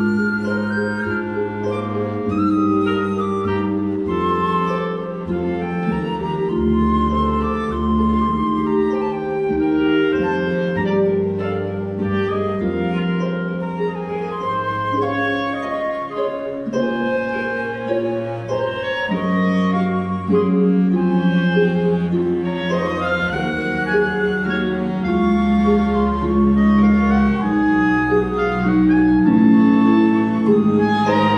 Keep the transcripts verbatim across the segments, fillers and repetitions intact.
Thank you.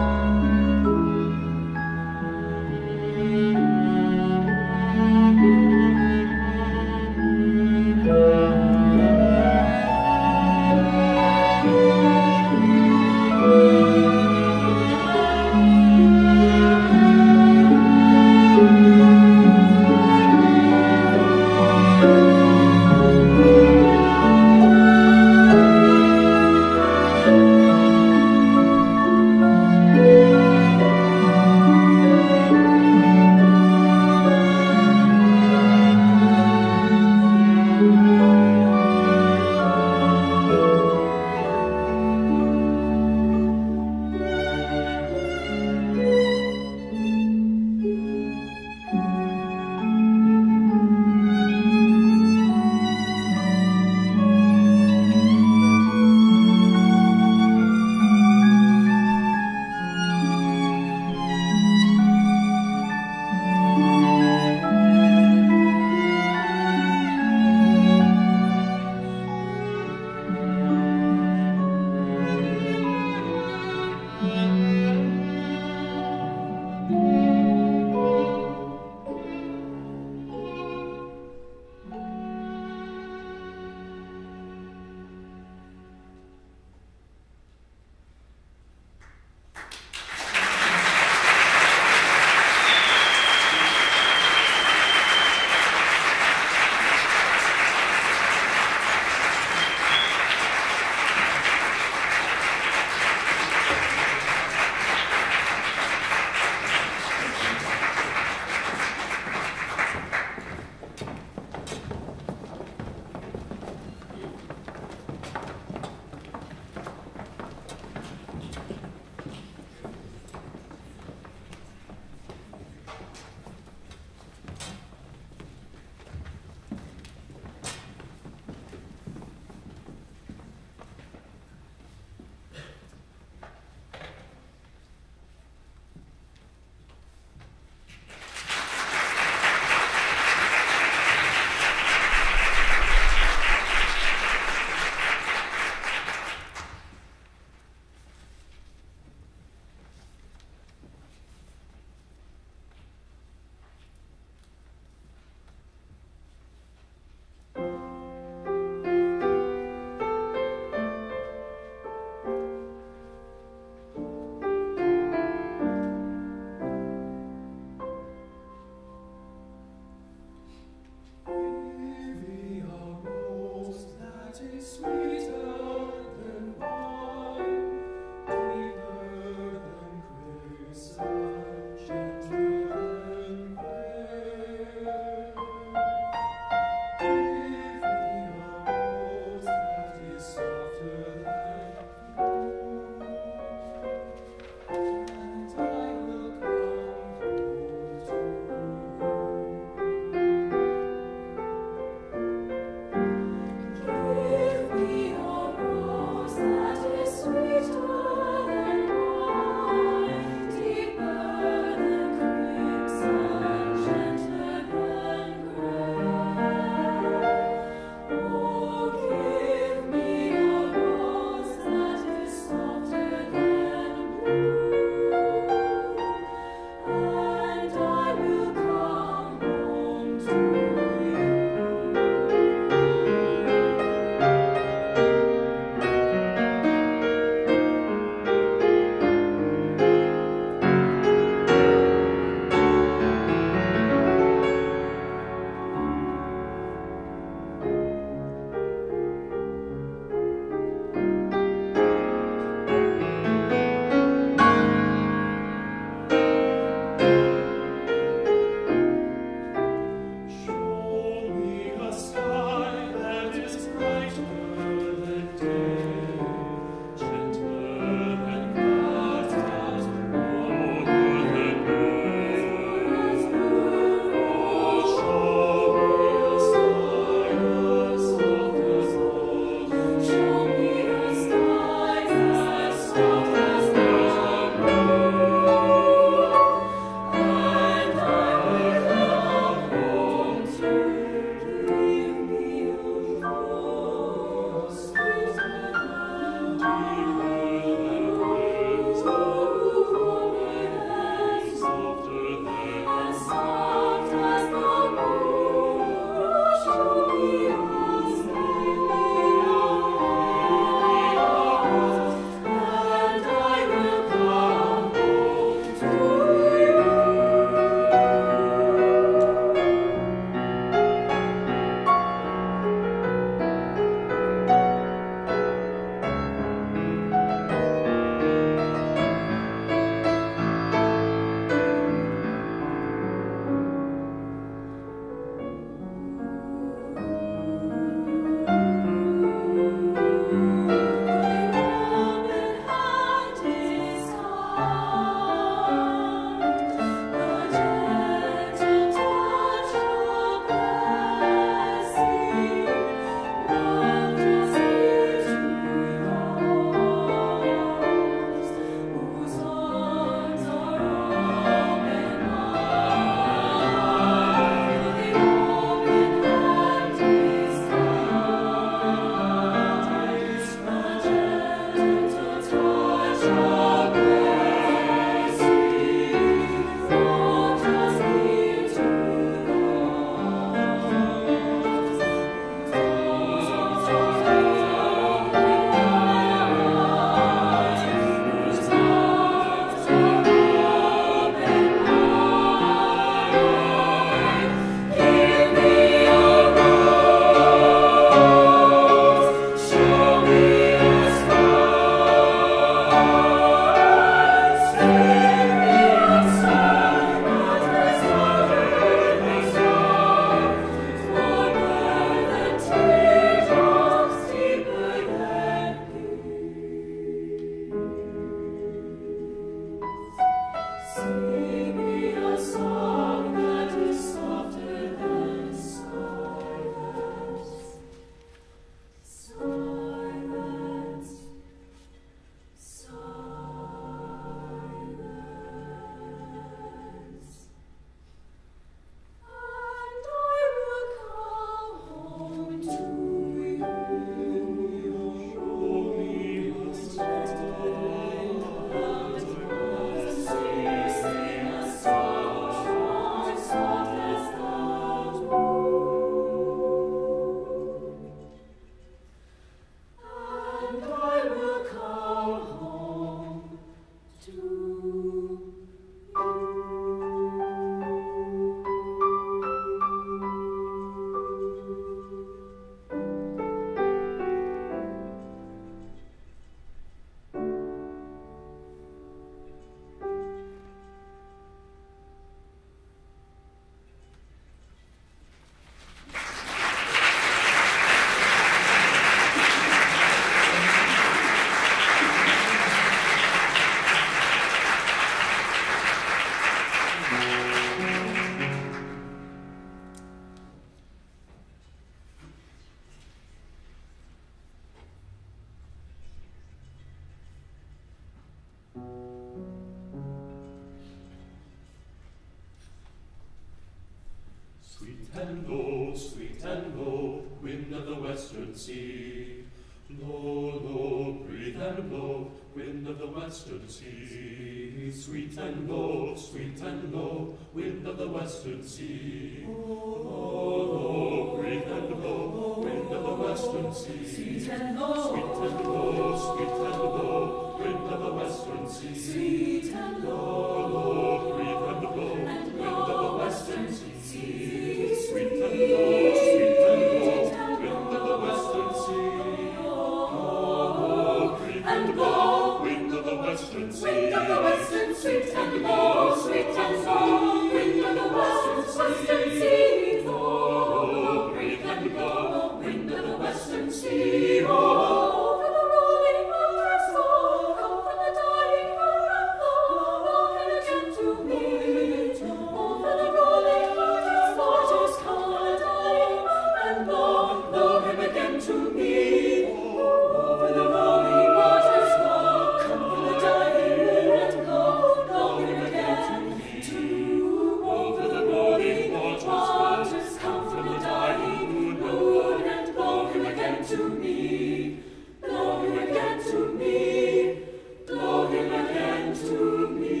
Sweet and low, sweet and low, wind of the western sea. Low, low, breathe and blow, wind of the western sea. Sweet and low, sweet and low, wind of the western sea. Low, low, breathe and blow, wind of the western sea. Sweet and low, sweet and low, sweet and low, wind of the western sea. Sweet and low, low, breathe and blow, and wind of the western sea. Sweet and sea. low, sweet and low, wind of the western sea. Low, breathe and blow, wind of the western sea. Wind of the western, sweet and low, sweet and low, wind of the western, western sea. Low, breathe and blow, Wind of the western sea. Over the rolling waters, flow, come from the dying moon and blow, blow him again to me. Over the rolling waters, waters, come from the dying moon and blow, blow him again to me. Over the rolling waters, flow, come from the dying moon and blow, blow him again to. Over the rolling waters, come from the dying moon and blow him again to me. Blow him again to me. Blow him again to me.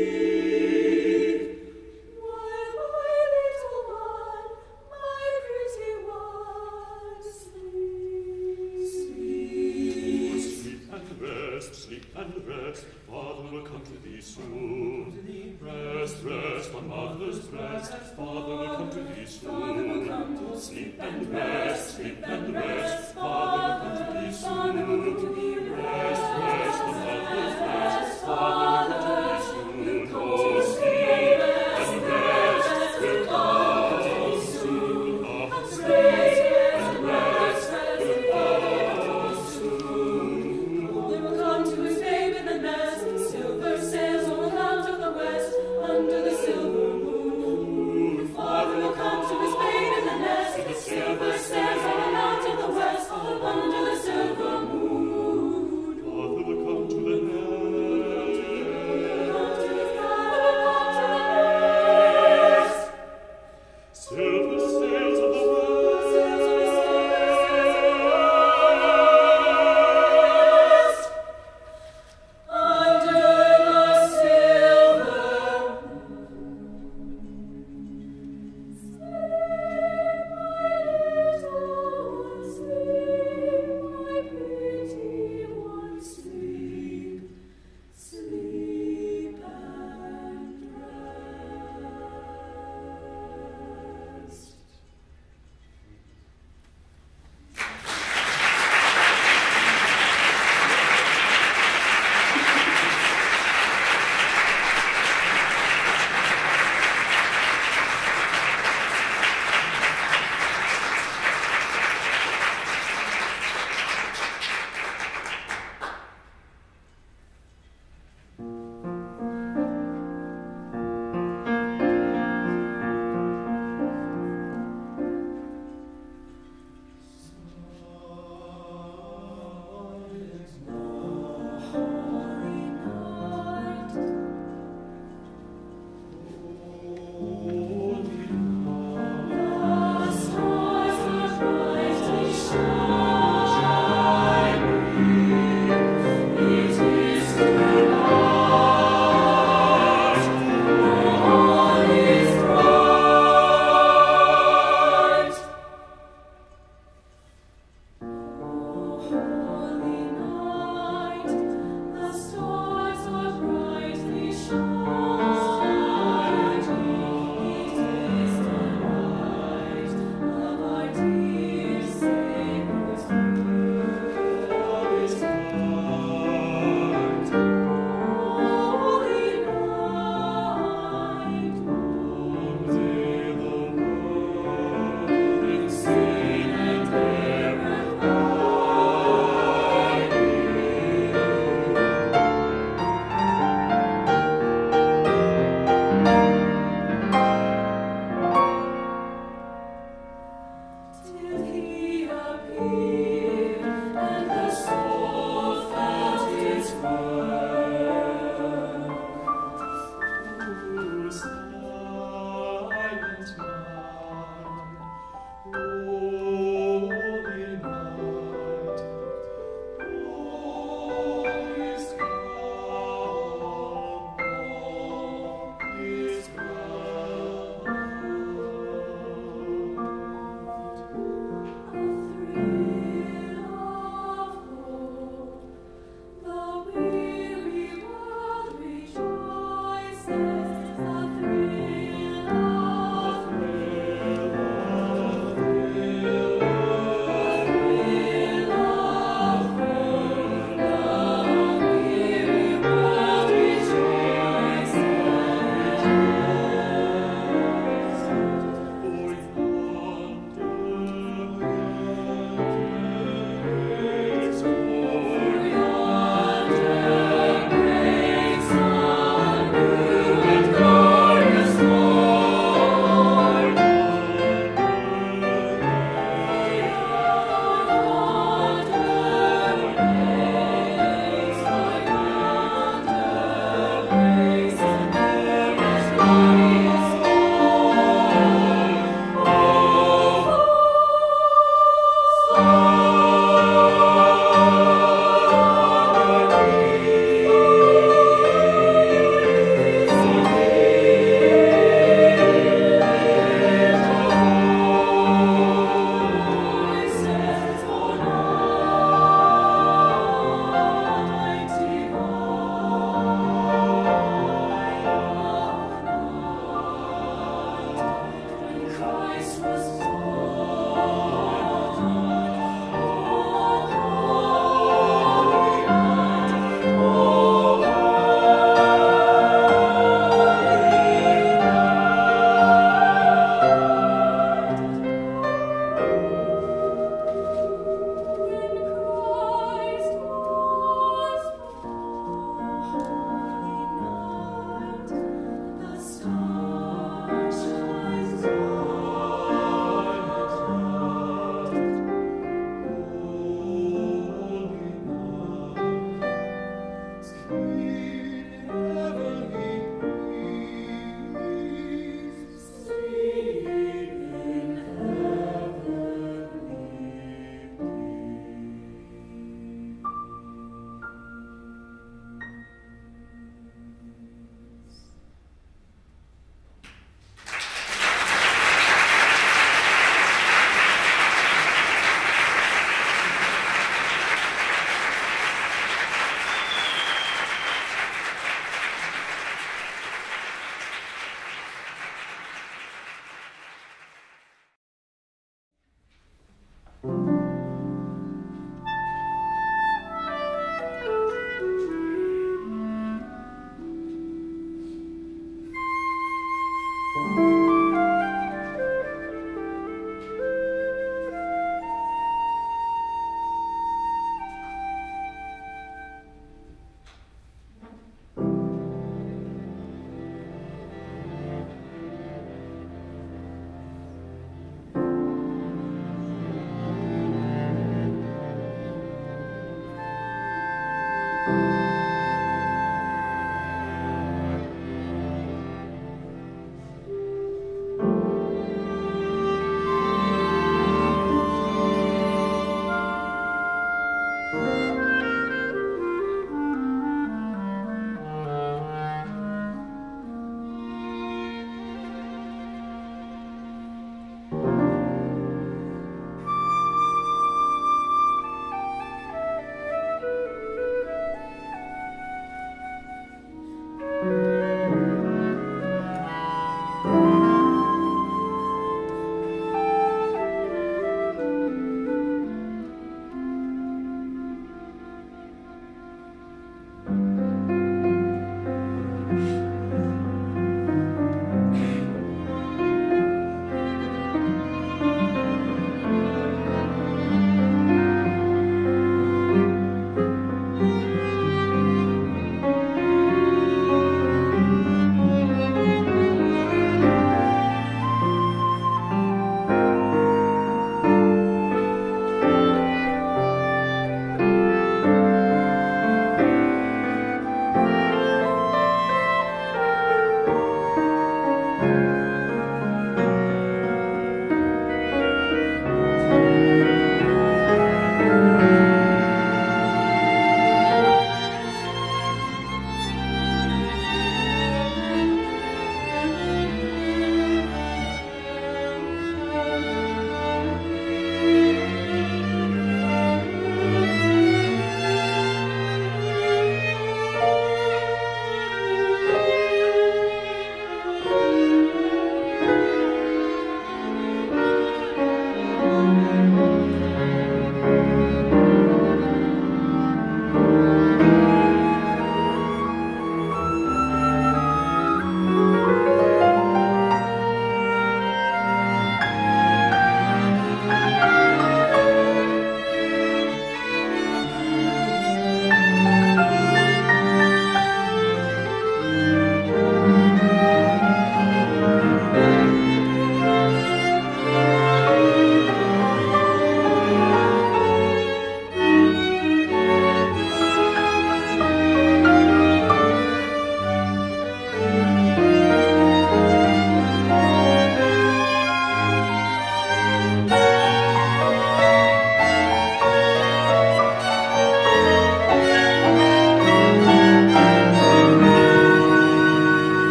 While my little one, my pretty one, sleeps. Sleeps. Sleep and rest, sleep and rest, Father will come to thee soon. Rest, rest on mother's breast, Father will come to thee soon. Sleep and rest, sleep and rest, Father will come to thee soon. Rest, rest on mother's breast, Father will come to thee soon. Oh, sleep and rest, will come to thee soon. Oh, sleep and rest, will come to thee soon. They will come to his babe in the nest, silver sails on the clouds of the west, under the silver moon. Father will come to his babe in the nest, silver sails on the clouds of the west, under the silver moon. Father will come to the nest. Come to his father, come to the nest. Silver sails of the west. Under the silver moon. Sleep, my pretty one, sleep. Sleep and rest.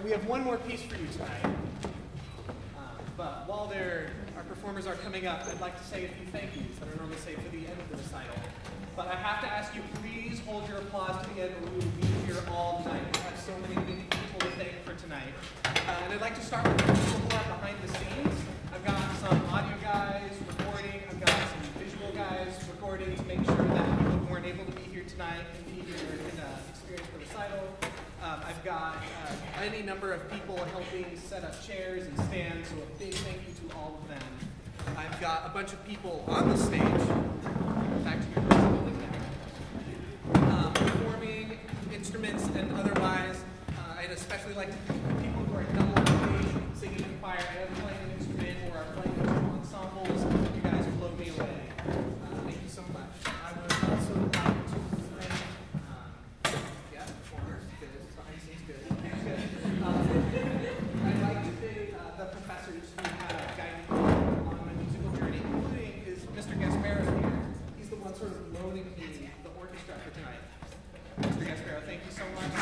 we have one more piece for you tonight. Uh, but while there, our performers are coming up, I'd like to say a few thank yous that are normally saved for the end of the recital. But I have to ask you, please hold your applause to the end, or we will be here all night. We have so many people to thank for tonight. Uh, and I'd like to start with the people who are behind the scenes. I've got some audio guys recording. I've got some visual guys recording to make sure that people who weren't able to be here tonight can be here and uh, experience the recital. Um, I've got uh, any number of people helping set up chairs and stands, so a big thank you to all of them. I've got a bunch of people on the stage, back to your building now, um, performing instruments and otherwise. Uh, I'd especially like to thank people who are double engaged, singing in choir and playing an instrument, or are playing in ensembles. You guys blow me away. Uh, thank you so much. I would also like to thank, um, yeah, performers, good, behind the scenes, good, good. Um, I'd like to thank uh, the professors who have guided me on my musical journey, including is Mister Gasparo here. He's the one sort of loaning me the orchestra for tonight. Mister Gasparo, thank you so much.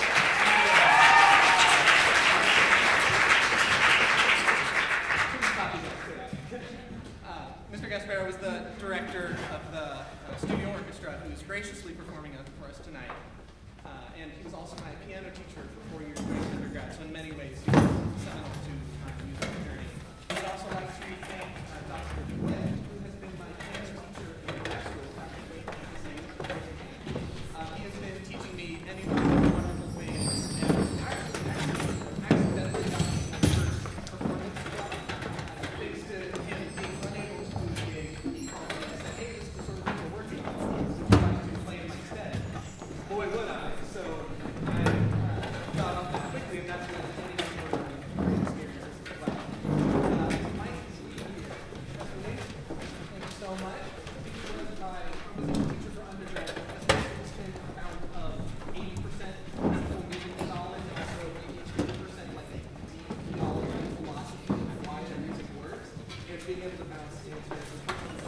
Uh, Mister Gasparo is the director of the uh, studio orchestra who is graciously performing for us tonight. Uh, and he was also my piano teacher for four years in undergrad, so in many ways he was seminal to my musical journey. I'd also like to thank uh, Doctor Duet, who has been my piano teacher in grad school after making his name. Uh, he has been teaching me any number of wonderful ways, and actually, actually accidentally got me my first performance job. Uh, thanks to him being unable to do the gig, he called me and said, hey, this is the sort of thing we're working on. Would you like to play in my stead? Boy, would I. So I uh, got off that quickly, and that's what any number of great experiences as well. Uh, Mike is here. Thank you so much. He was my teacher for undergrad. Has been about of eighty percent classical music knowledge, and also eighty percent like deep knowledge and philosophy and why their music works. And being able to bounce answers is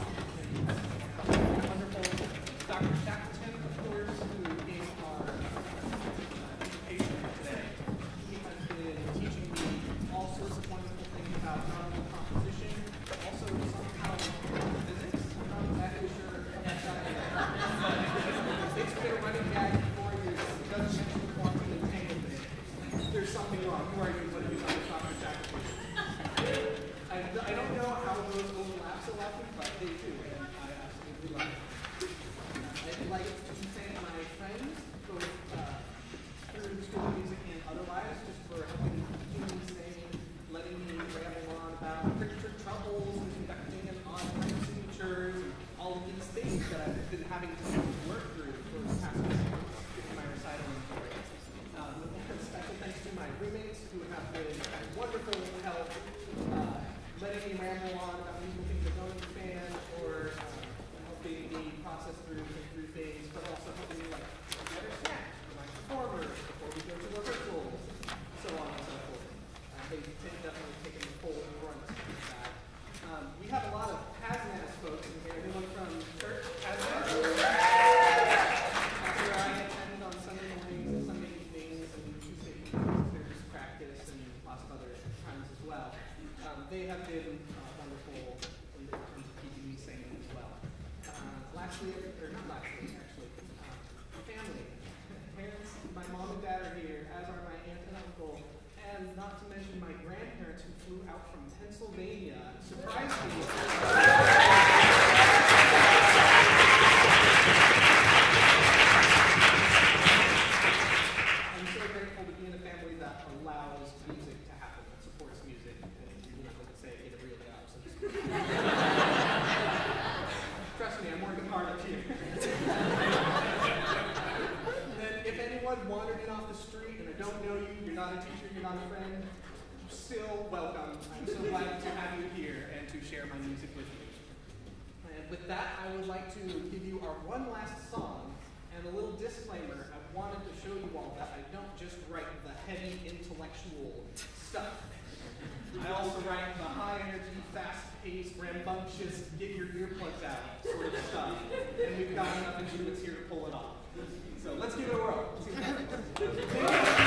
wonderful. Doctor Shackleton, of course, who gave our uh, education today. He has been teaching me all sorts of wonderful things about not only composition, but also somehow physics. I'm not exactly sure how that got in there. But it's been a running gag for four years. It doesn't mention quantum entanglement. There's something wrong. Who are you? What are you about Doctor Shackleton? I, I don't know how those overlap so often, but they do, and I absolutely love it. I'd like to thank my friends, both uh, through school of music and otherwise, just for helping keep me sane, letting me ramble on about literature troubles and conducting and online signatures, and all of these things that I've been having to work through for the past few months, getting my recital in for it. Um, special thanks to my roommates who have been wonderful help, uh, letting me ramble on about musical things I don't understand, or uh, helping me process through through things, but also helping me like better snacks for my performers before we go to rehearsals, so on and so forth. Uh, they've definitely taken the full brunt of that. Um, we have a lot of Hazmas folks in here. Anyone from church? Hazmas? After I attend on Sunday mornings and Sunday evenings and Tuesday evenings, there's practice and lots of other times as well. Um, they have been uh, wonderful in terms of keeping me sane as well. Uh, lastly, or not lastly, actually, uh, family. Parents, my mom and dad are here, as are my aunt and uncle, and not to mention my grandparents who flew out from Pennsylvania. Surprise me. I'm so grateful to be in a family that allows music to happen, that supports music, and you know, like I say, get a real job, so to speak. Trust me, I'm working hard up here. Then, if anyone wandered in off the street and I don't know you, you're not a teacher, you're not a friend, still welcome. I'm so glad to have you here and to share my music with you. And with that, I would like to give you our one last song and a little disclaimer. I wanted to show you all that I don't just write the heavy intellectual stuff. I also write the high-energy, fast-paced, rambunctious, get your earplugs out sort of stuff. And we've got enough instruments here to pull it off. So let's give it a whirl. See what happens.